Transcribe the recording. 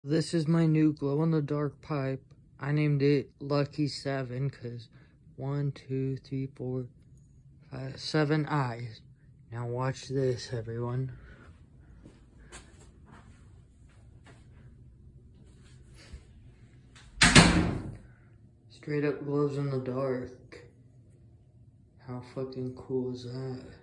This is my new glow-in-the-dark pipe. I named it Lucky 7 because 1, 2, 3, 4, 5, 7 eyes. Now watch this, everyone. Straight up glows in the dark. How fucking cool is that?